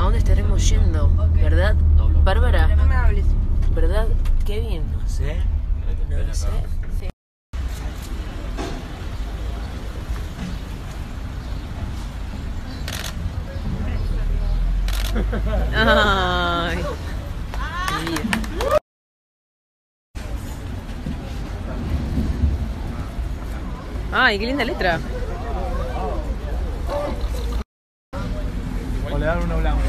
dónde estaremos yendo? ¿Verdad, Bárbara? No me hables. ¿Verdad, Kevin? No sé. No sé. Ay. Ay, qué linda letra. O le dan uno blanco.